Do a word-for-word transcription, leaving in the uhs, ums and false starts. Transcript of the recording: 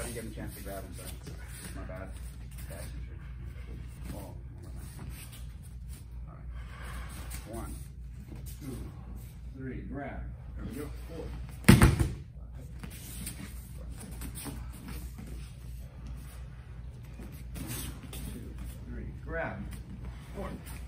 didn't get a chance to grab him, sorry. My bad. Bad teacher. Oh, all right. One, two, three, grab. There we go. Four. Two, three, grab. Four.